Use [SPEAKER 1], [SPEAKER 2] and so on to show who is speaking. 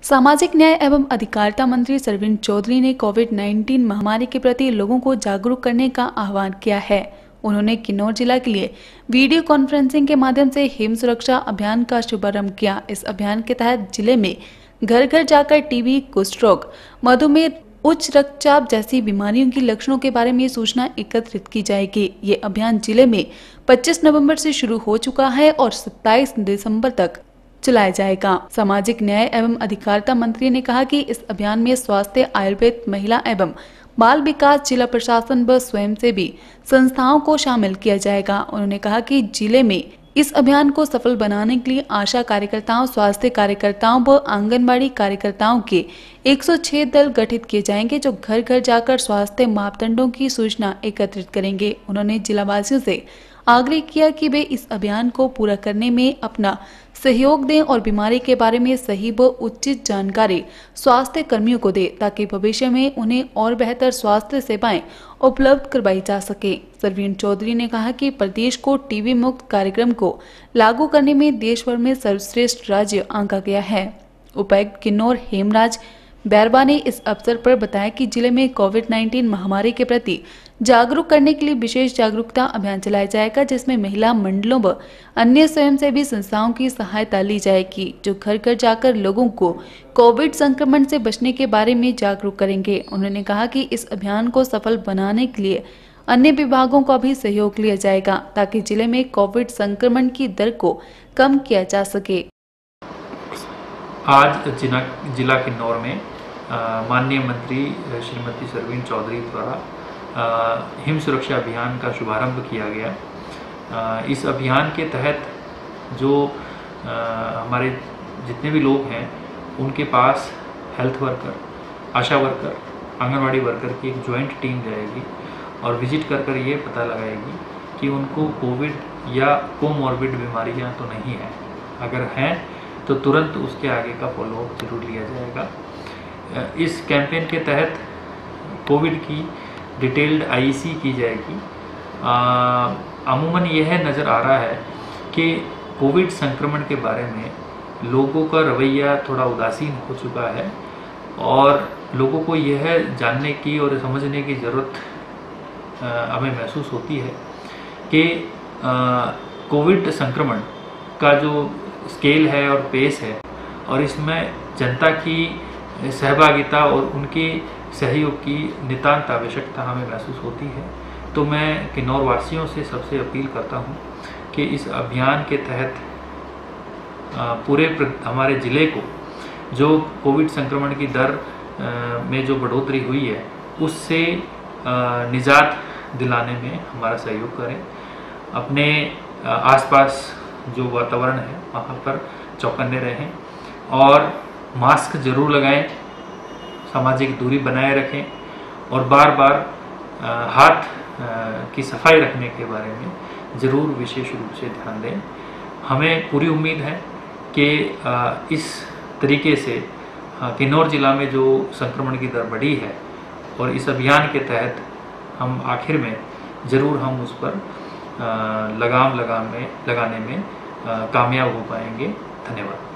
[SPEAKER 1] सामाजिक न्याय एवं अधिकारिता मंत्री सरवीण चौधरी ने कोविड-19 महामारी के प्रति लोगों को जागरूक करने का आह्वान किया है। उन्होंने किन्नौर जिला के लिए वीडियो कॉन्फ्रेंसिंग के माध्यम से हिम सुरक्षा अभियान का शुभारंभ किया। इस अभियान के तहत जिले में घर घर जाकर टीबी, कुष्ठ रोग, मधुमेह, उच्च रक्तचाप जैसी बीमारियों की लक्षणों के बारे में सूचना एकत्रित की जाएगी। ये अभियान जिले में 25 नवंबर से शुरू हो चुका है और 27 दिसंबर तक चलाया जाएगा। सामाजिक न्याय एवं अधिकारिता मंत्री ने कहा कि इस अभियान में स्वास्थ्य, आयुर्वेद, महिला एवं बाल विकास, जिला प्रशासन व स्वयंसेवी संस्थाओं को शामिल किया जाएगा। उन्होंने कहा कि जिले में इस अभियान को सफल बनाने के लिए आशा कार्यकर्ताओं, स्वास्थ्य कार्यकर्ताओं व आंगनबाड़ी कार्यकर्ताओं के 106 दल गठित किए जाएंगे, जो घर घर जाकर स्वास्थ्य मापदंडों की सूचना एकत्रित करेंगे। उन्होंने जिलावासियों से आग्रह किया कि वे इस अभियान को पूरा करने में अपना सहयोग दें और बीमारी के बारे में सही व उचित जानकारी स्वास्थ्य कर्मियों को दें, ताकि भविष्य में उन्हें और बेहतर स्वास्थ्य सेवाएं उपलब्ध करवाई जा सके। सरवीण चौधरी ने कहा कि प्रदेश को टीबी मुक्त कार्यक्रम को लागू करने में देश भर में सर्वश्रेष्ठ राज्य आंका गया है। उपायुक्त किन्नौर हेमराज बैरवा ने इस अवसर पर बताया कि जिले में कोविड-19 महामारी के प्रति जागरूक करने के लिए विशेष जागरूकता अभियान चलाया जाएगा, जिसमें महिला मंडलों व अन्य स्वयंसेवी संस्थाओं की सहायता ली जाएगी, जो घर घर जाकर लोगों को कोविड संक्रमण से बचने के बारे में जागरूक करेंगे। उन्होंने कहा कि इस अभियान को सफल बनाने के लिए अन्य विभागों का भी सहयोग लिया जाएगा, ताकि जिले में कोविड संक्रमण की दर को कम किया जा सके।
[SPEAKER 2] आज जिला किन्नौर में माननीय मंत्री श्रीमती सरवीण चौधरी द्वारा हिम सुरक्षा अभियान का शुभारंभ किया गया। इस अभियान के तहत जो हमारे जितने भी लोग हैं उनके पास health worker, ASHA worker, anganwadi worker की एक ज्वाइंट टीम जाएगी और विजिट कर ये पता लगाएगी कि उनको कोविड या कोमॉर्बिड बीमारियां तो नहीं हैं। अगर हैं तो तुरंत उसके आगे का फॉलोअप जरूर लिया जाएगा। इस कैंपेन के तहत कोविड की डिटेल्ड आईसी की जाएगी। अमूमन यह नज़र आ रहा है कि कोविड संक्रमण के बारे में लोगों का रवैया थोड़ा उदासीन हो चुका है और लोगों को यह जानने की और समझने की ज़रूरत हमें महसूस होती है कि कोविड संक्रमण का जो स्केल है और पेस है और इसमें जनता की सहभागिता और उनके सहयोग की नितांत आवश्यकता हमें महसूस होती है। तो मैं किन्नौर वासियों से सबसे अपील करता हूं कि इस अभियान के तहत पूरे हमारे ज़िले को जो कोविड संक्रमण की दर में जो बढ़ोतरी हुई है उससे निजात दिलाने में हमारा सहयोग करें। अपने आसपास जो वातावरण है वहाँ पर चौकन्ने रहें और मास्क जरूर लगाएं, सामाजिक दूरी बनाए रखें और बार बार हाथ की सफाई रखने के बारे में ज़रूर विशेष रूप से ध्यान दें। हमें पूरी उम्मीद है कि इस तरीके से किन्नौर जिला में जो संक्रमण की दर बढ़ी है और इस अभियान के तहत हम आखिर में ज़रूर हम उस पर लगाम लगाने में कामयाब हो पाएंगे। धन्यवाद।